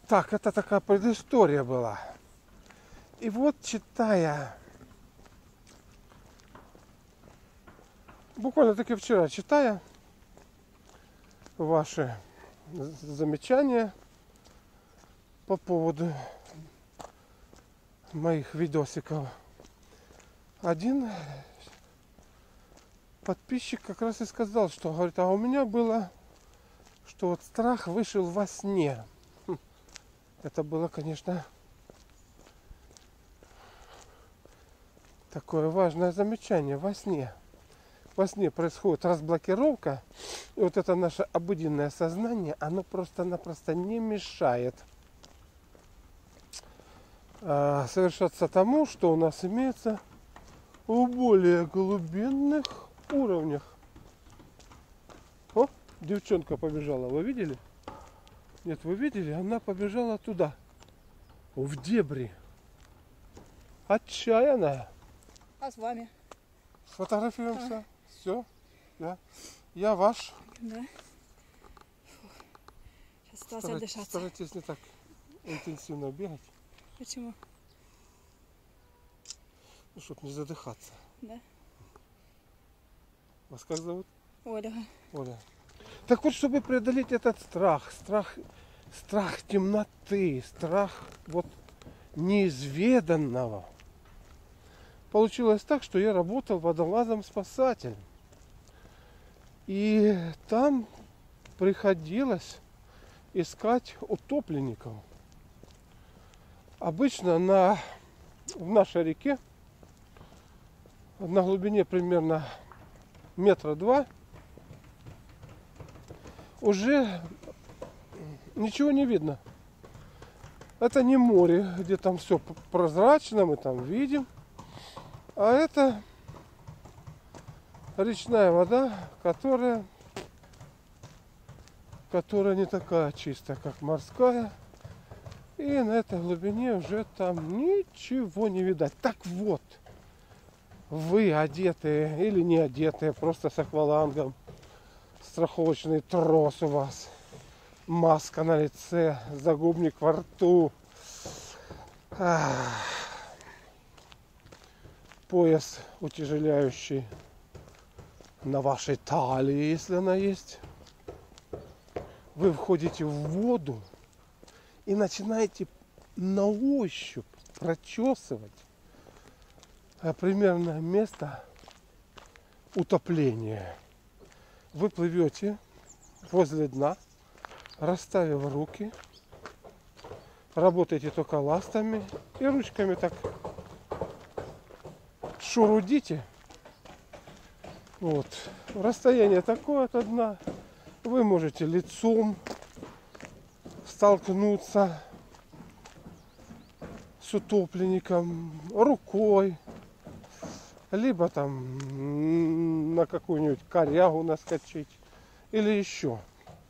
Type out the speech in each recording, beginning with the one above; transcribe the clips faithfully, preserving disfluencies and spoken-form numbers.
Так, это такая предыстория была. И вот, читая, буквально таки вчера читая ваши замечания по поводу моих видосиков, один подписчик как раз и сказал, что, говорит, а у меня было, что вот страх вышел во сне. Хм. Это было, конечно, такое важное замечание. Во сне. Во сне происходит разблокировка. И вот это наше обыденное сознание, оно просто-напросто не мешает а, совершаться тому, что у нас имеется в более глубинных уровнях. О, девчонка побежала. Вы видели? Нет, вы видели? Она побежала туда. В дебри. Отчаянная. А с вами? Сфотографируемся. А. Все. Я, я ваш. Да. Сейчас осталось Старайтесь, отдышаться. старайтесь не так интенсивно бегать. Почему? Ну, чтобы не задыхаться. Да. Вас как зовут? Оля. Оля. Так вот, чтобы преодолеть этот страх, страх, страх темноты, страх вот неизведанного, получилось так, что я работал водолазом-спасателем. И там приходилось искать утопленников. Обычно на, в нашей реке на глубине примерно метра два уже ничего не видно. Это не море, где там все прозрачно, мы там видим. А это речная вода, которая, которая не такая чистая, как морская. И на этой глубине уже там ничего не видать. Так вот, вы одетые или не одетые, просто с аквалангом, страховочный трос у вас, маска на лице, загубник во рту, ах, пояс утяжеляющий на вашей талии, если она есть. Вы входите в воду и начинаете на ощупь прочесывать примерно место утопления. Вы плывете возле дна, расставив руки, работаете только ластами и ручками так шурудите. Вот. Расстояние такое от дна. Вы можете лицом столкнуться с утопленником, рукой, либо там на какую-нибудь корягу наскочить, или еще.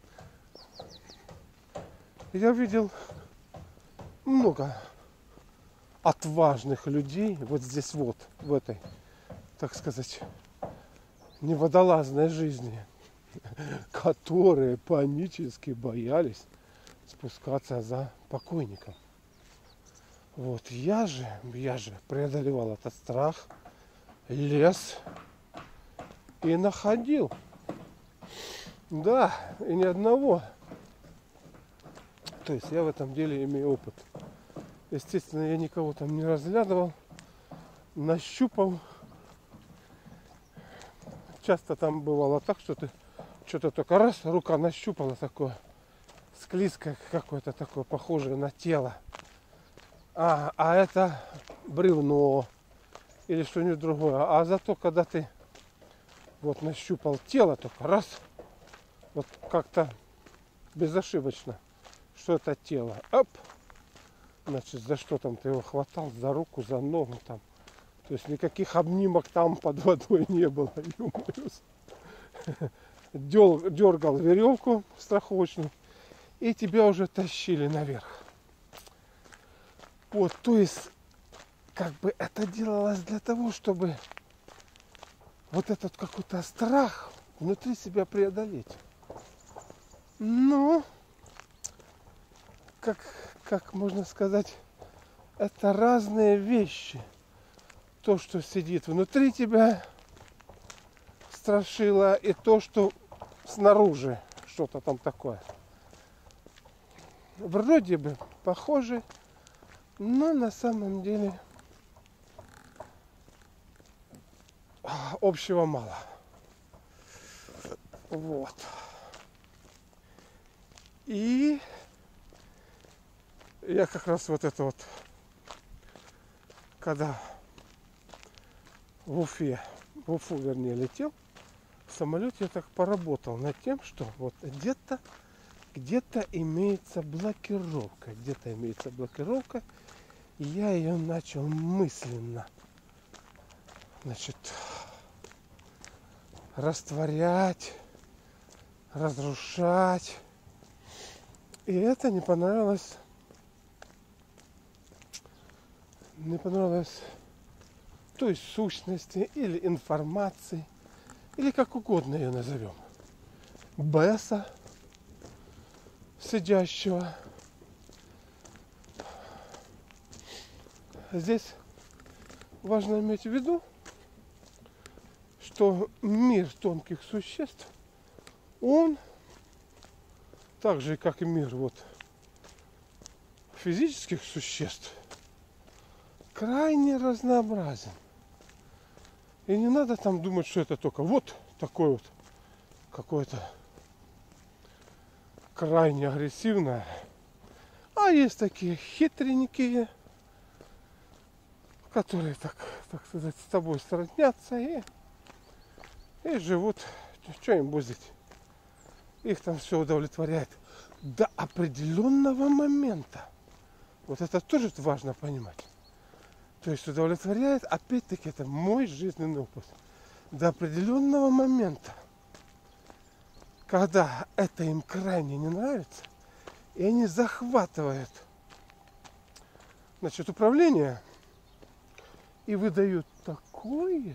Я видел много отважных людей вот здесь вот, в этой, так сказать, неводолазной жизни, которые панически боялись спускаться за покойником. Вот я же, я же преодолевал этот страх, лез и находил. Да, и ни одного. То есть я в этом деле имею опыт. Естественно, я никого там не разглядывал, нащупал. Часто там бывало так, что ты что-то только раз, рука нащупала такое склизкое какое-то такое, похожее на тело. А, а это бревно или что-нибудь другое. А зато, когда ты вот нащупал тело, только раз, вот как-то безошибочно, что это тело. Оп! Значит, за что там ты его хватал? За руку, за ногу там. То есть никаких обнимок там под водой не было. Дергал веревку страховочную, и тебя уже тащили наверх. Вот, то есть, как бы это делалось для того, чтобы вот этот какой-то страх внутри себя преодолеть. Ну, как, как можно сказать, это разные вещи. То, что сидит внутри тебя, страшило, и то, что снаружи, что-то там такое. Вроде бы похожи, но на самом деле общего мало. Вот. И я как раз вот это вот, когда в Уфе, в Уфу, вернее, летел, в самолете я так поработал над тем, что вот где-то, где-то имеется блокировка, где-то имеется блокировка, и я ее начал мысленно, значит, растворять, разрушать. И это не понравилось, не понравилось той сущности или информации, или как угодно ее назовем, беса, сидящего. Здесь важно иметь в виду, что мир тонких существ, он так же, как и мир вот физических существ, крайне разнообразен. И не надо там думать, что это только вот такое вот какое-то крайне агрессивное. А есть такие хитренькие, которые, так, так сказать, с тобой сроднятся и, и живут. Что им буздить? Их там все удовлетворяет до определенного момента. Вот это тоже важно понимать. То есть удовлетворяет, опять-таки, это мой жизненный опыт. До определенного момента, когда это им крайне не нравится, и они захватывают, значит, управление и выдают такое,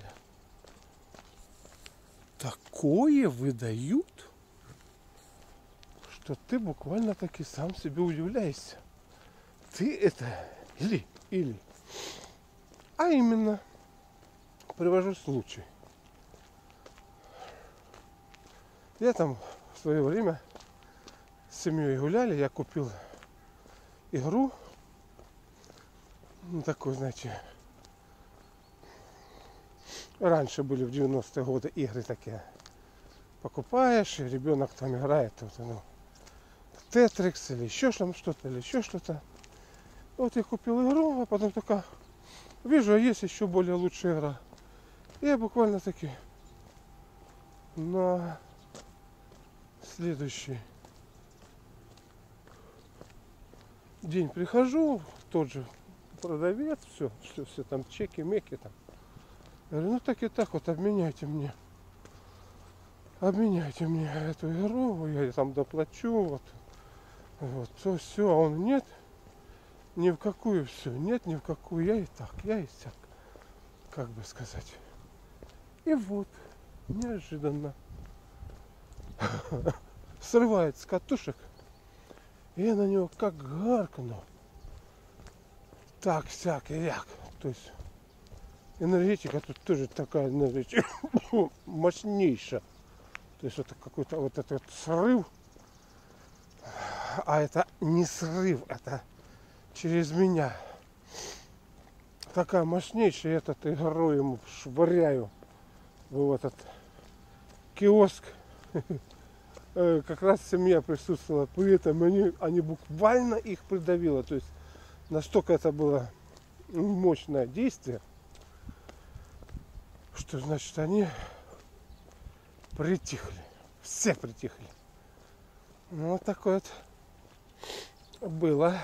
такое выдают, что ты буквально таки сам себе удивляешься. Ты это или, или. А именно, привожу случай. Я там в свое время с семьей гуляли, я купил игру, ну, такой, знаете, раньше были в девяностые годы игры такие. Покупаешь, и ребенок там играет, вот, ну, Тетрикс или еще что-то, или еще что-то. Вот я купил игру, а потом только вижу, а есть еще более лучшая игра. И я буквально таки на следующий день прихожу, тот же продавец, все, все, все там чеки, меки там. Я говорю, ну так и так вот, обменяйте мне. Обменяйте мне эту игру, я там доплачу, вот. Вот, все, все, а он нет, ни в какую все, нет, ни в какую, я и так, я и сяк, как бы сказать. И вот, неожиданно срывает с катушек, и я на него как гаркну, так, сяк, и як, то есть энергетика тут тоже такая энергетика мощнейшая, то есть это какой-то вот этот срыв. А это не срыв, это через меня. Такая мощнейшая, этот игру ему швыряю в этот киоск. Как раз семья присутствовала, при этом они, они буквально их придавило. То есть настолько это было мощное действие, что значит они притихли. Все притихли. Ну вот такое вот было.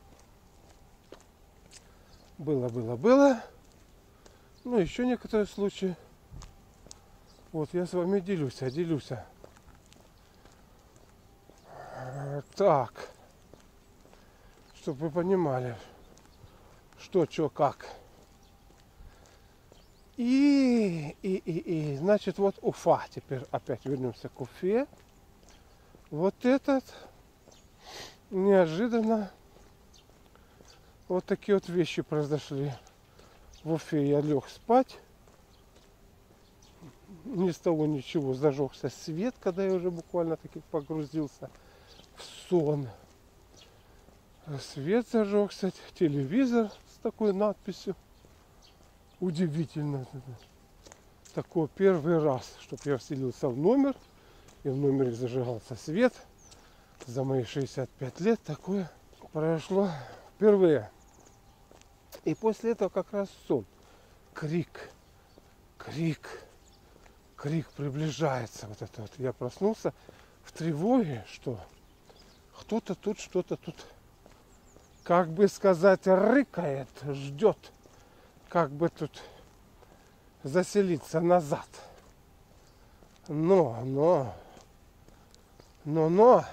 Было, было, было. Ну, еще некоторые случаи. Вот я с вами делюсь, а делюсь. Так. Чтобы вы понимали, что, что, как. И, и, и, и, значит, вот Уфа. Теперь опять вернемся к Уфе. Вот этот неожиданно Вот такие вот вещи произошли. В Уфе я лег спать. Ни с того ничего зажегся свет, когда я уже буквально таки погрузился в сон. Свет зажегся, телевизор с такой надписью. Удивительно. Такой первый раз, чтобы я вселился в номер, и в номере зажигался свет. За мои шестьдесят пять лет такое произошло впервые. И после этого как раз сон. Крик, крик, крик приближается. Вот это вот. Я проснулся в тревоге, что кто-то тут что-то тут, как бы сказать, рыкает, ждет, как бы тут заселиться назад. Но, но, но, но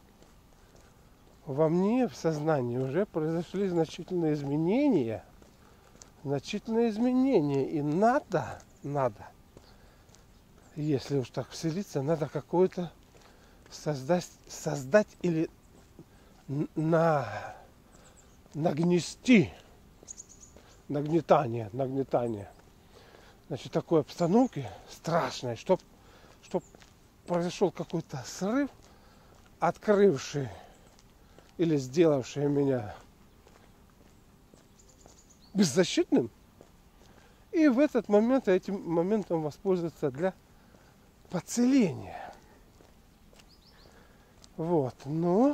во мне, в сознании уже произошли значительные изменения. Значительные изменения. И надо, надо, если уж так вселиться, надо какое-то создать, создать или на, нагнести, нагнетание, нагнетание. Значит, такой обстановки страшной, чтоб, чтоб произошел какой-то срыв, открывший или сделавший меня беззащитным. И в этот момент, этим моментом воспользоваться для подселения. Вот. Но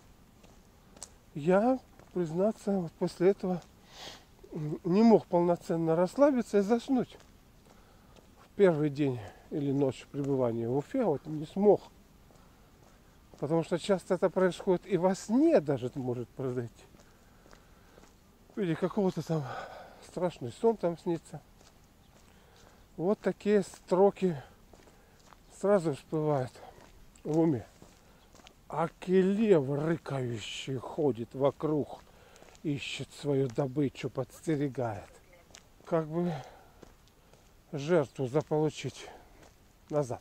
я, признаться, вот после этого не мог полноценно расслабиться и заснуть. В первый день или ночь пребывания в Уфе вот не смог. Потому что часто это происходит и во сне даже это может произойти. В виде какого-то там страшный сон там снится. Вот такие строки сразу всплывают в уме. Акелев рыкающий ходит вокруг, ищет свою добычу, подстерегает. Как бы жертву заполучить назад.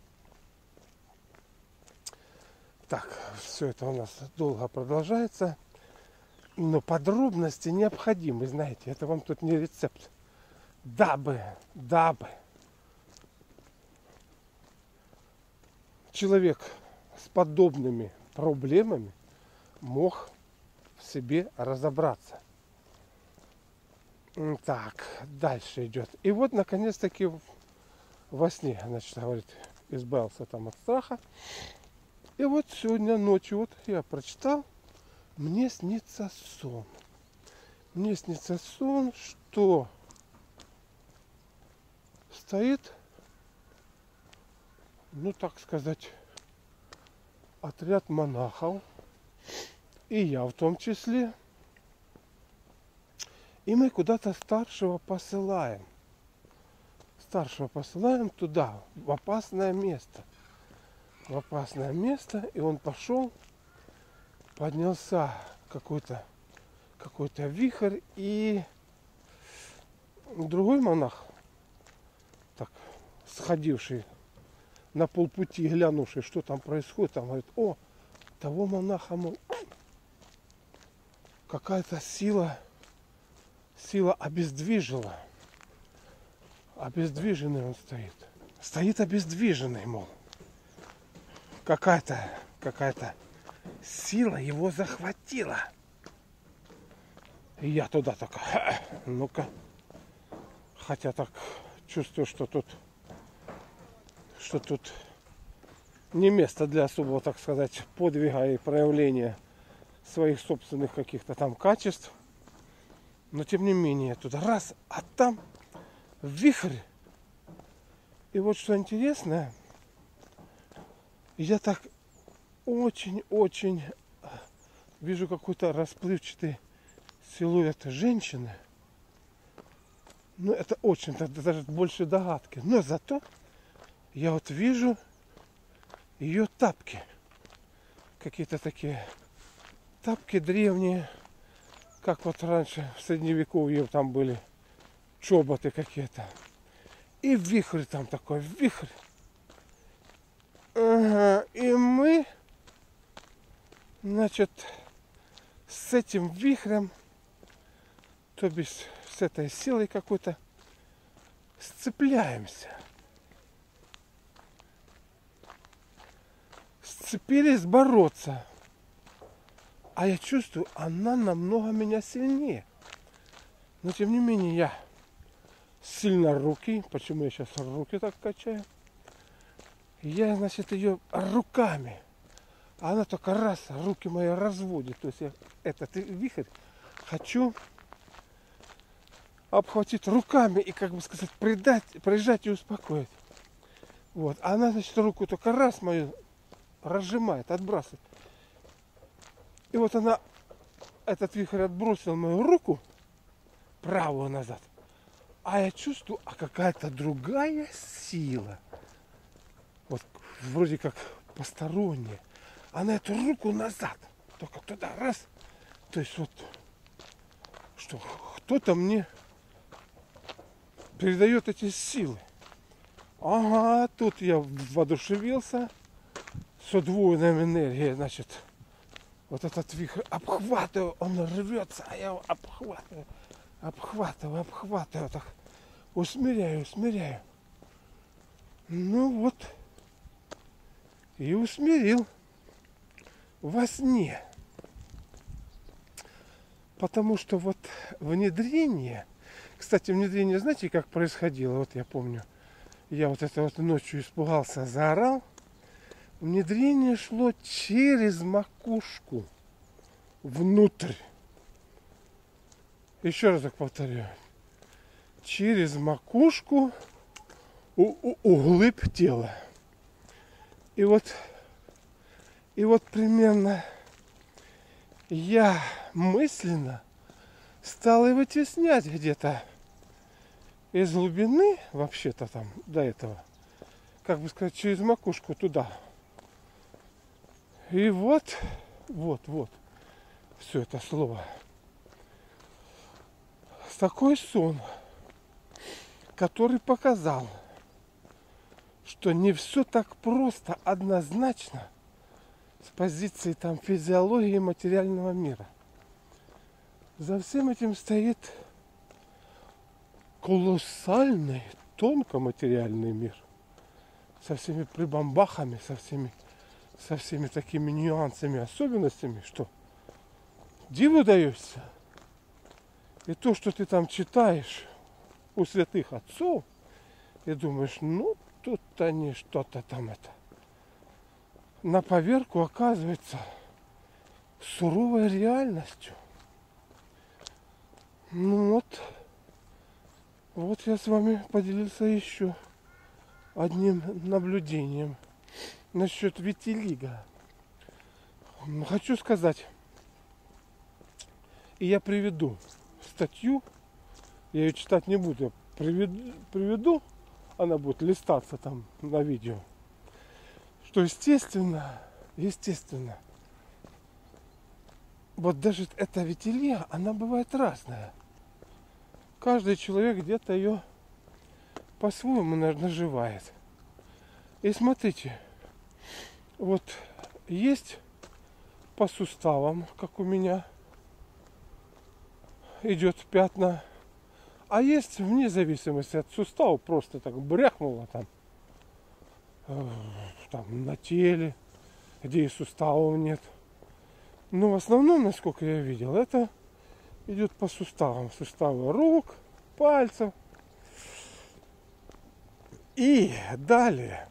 Так, все это у нас долго продолжается. Но подробности необходимы, знаете. Это вам тут не рецепт. Дабы, дабы человек с подобными проблемами мог в себе разобраться. Так, дальше идет. И вот, наконец-таки, во сне, значит, говорит, избавился там от страха. И вот сегодня ночью, вот я прочитал, мне снится сон. Мне снится сон, что стоит, ну так сказать, отряд монахов, и я в том числе. И мы куда-то старшего посылаем. Старшего посылаем туда, в опасное место. В опасное место, и он пошел, поднялся какой-то какой-то вихрь, и другой монах, так, сходивший на полпути, глянувший, что там происходит, там говорит: о, того монаха, мол, какая-то сила, сила обездвижила. Обездвиженный он стоит. Стоит обездвиженный, мол. Какая-то, какая-то сила его захватила. И я туда так, ну-ка. Хотя так чувствую, что тут, что тут не место для особого, так сказать, подвига и проявления своих собственных каких-то там качеств. Но тем не менее, туда раз, а там вихрь. И вот что интересно, я так очень-очень вижу какой-то расплывчатый силуэт женщины. Ну, это очень, это даже больше догадки. Но зато я вот вижу ее тапки. Какие-то такие тапки древние, как вот раньше в средневековье там были чоботы какие-то. И вихрь там такой, вихрь. Ага, и мы, значит, с этим вихрем то бишь с этой силой какой-то сцепляемся. Сцепились бороться. А я чувствую, она намного меня сильнее. Но тем не менее я сильно руки. Почему я сейчас руки так качаю? Я, значит, ее руками. А она только раз руки мои разводит. То есть я этот вихрь хочу обхватить руками и, как бы сказать, придать, прижать и успокоить. Вот. А она, значит, руку только раз мою разжимает, отбрасывает. И вот она, этот вихрь отбросил мою руку правую назад. А я чувствую, а какая-то другая сила. Вот вроде как посторонняя. Она эту руку назад. Только туда раз. То есть вот, что кто-то мне передает эти силы. Ага, тут я воодушевился. С удвоенной энергией, значит, вот этот вихрь обхватываю, он рвется, а я его обхватываю, обхватываю, обхватываю, так усмиряю, усмиряю. Ну вот, и усмирил во сне. Потому что вот внедрение, кстати, внедрение, знаете, как происходило? Вот я помню, я вот это вот ночью испугался, заорал. Внедрение шло через макушку внутрь. Еще раз так повторяю. Через макушку у, у, углыб тела. И вот, и вот примерно я мысленно стал его вытеснять где-то из глубины, вообще-то там до этого, как бы сказать, через макушку туда. И вот, вот, вот, все это слово. Такой сон, который показал, что не все так просто, однозначно, с позиции там физиологии материального мира. За всем этим стоит колоссальный, тонкоматериальный мир. Со всеми прибамбахами, со всеми со всеми такими нюансами, особенностями, что диву даешься. И то, что ты там читаешь у святых отцов, и думаешь, ну, тут они что-то там это. На поверку оказывается суровой реальностью. Ну вот, вот я с вами поделился еще одним наблюдением. Насчет витилиго. Хочу сказать, и я приведу статью, я ее читать не буду, я приведу, приведу, она будет листаться там на видео, что естественно, естественно, вот даже эта витилиго, она бывает разная. Каждый человек где-то ее по-своему наживает. И смотрите, вот есть по суставам, как у меня, идет пятна, а есть вне зависимости от сустава, просто так бряхнуло там, э, там на теле, где и суставов нет. Но в основном, насколько я видел, это идет по суставам, суставы рук, пальцев. И далее.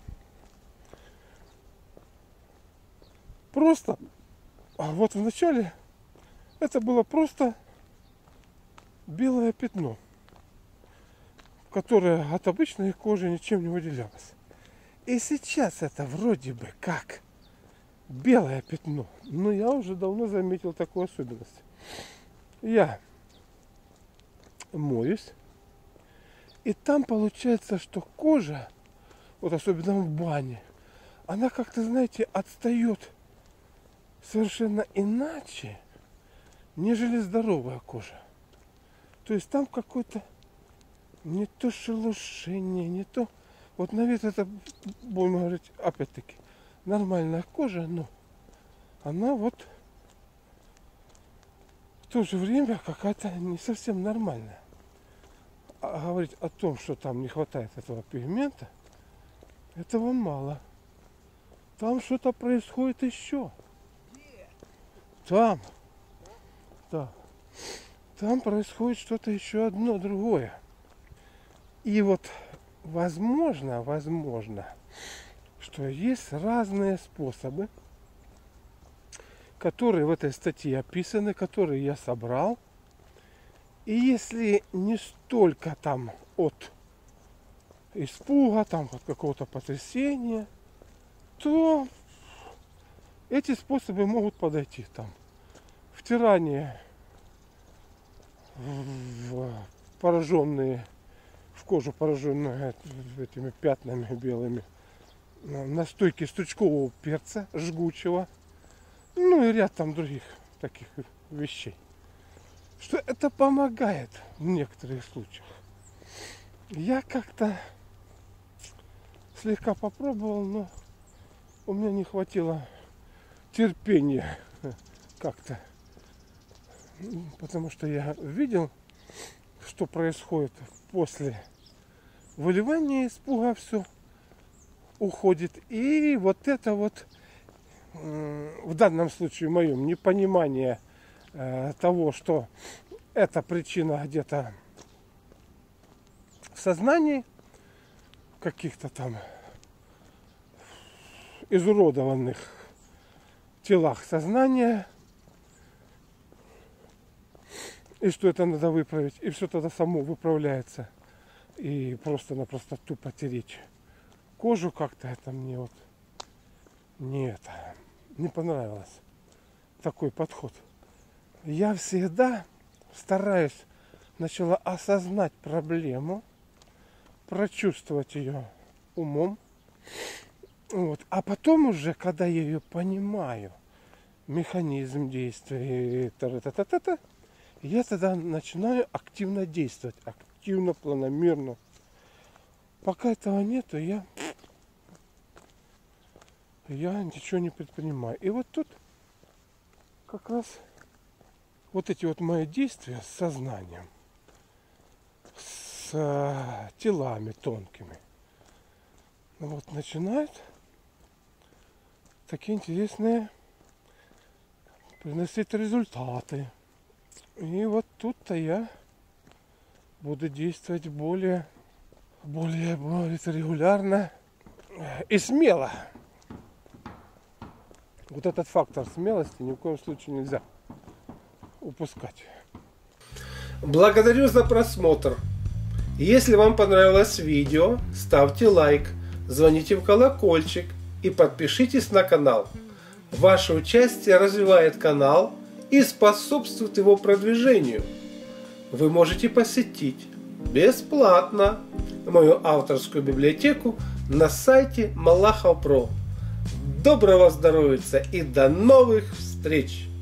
Просто, а вот вначале это было просто белое пятно, которое от обычной кожи ничем не выделялось. И сейчас это вроде бы как белое пятно, но я уже давно заметил такую особенность. Я моюсь, и там получается, что кожа, вот особенно в бане, она как-то, знаете, отстает совершенно иначе, нежели здоровая кожа. То есть там какое-то не то шелушение, не то... Вот на вид это, будем говорить, опять-таки, нормальная кожа, но она вот то же время какая-то не совсем нормальная. А говорить о том, что там не хватает этого пигмента, этого мало. Там что-то происходит еще. Там. Да. Там происходит что-то еще одно другое. И вот возможно, возможно, что есть разные способы, которые в этой статье описаны, которые я собрал. И если не столько там от испуга, там от какого-то потрясения, то эти способы могут подойти. Там втирание в пораженные, в кожу пораженную этими пятнами белыми, настойки стручкового перца жгучего, ну и ряд там других таких вещей. Что это помогает в некоторых случаях. Я как-то слегка попробовал, но у меня не хватило терпения как-то. Потому что я видел, что происходит после выливания испуга, все уходит. И вот это вот в данном случае моем непонимание э, того, что эта причина где-то в сознании, в каких-то там изуродованных телах сознания, и что это надо выправить, и все тогда само выправляется, и просто-напросто тупо тереть кожу как-то, это мне вот не это, не понравилось, такой подход. Я всегда стараюсь сначала осознать проблему, прочувствовать ее умом, вот, а потом уже, когда я ее понимаю, механизм действия, та-та-та-та-та, я тогда начинаю активно действовать, активно, планомерно. Пока этого нету, я, я ничего не предпринимаю. И вот тут как раз вот эти вот мои действия с сознанием, с э, телами тонкими, вот начинают такие интересные приносить результаты. И вот тут-то я буду действовать более, более, более регулярно и смело. Вот этот фактор смелости ни в коем случае нельзя упускать. Благодарю за просмотр. Если вам понравилось видео, ставьте лайк, звоните в колокольчик и подпишитесь на канал. Ваше участие развивает канал и способствует его продвижению. Вы можете посетить бесплатно мою авторскую библиотеку на сайте Малахов точка про. Доброго здоровья и до новых встреч!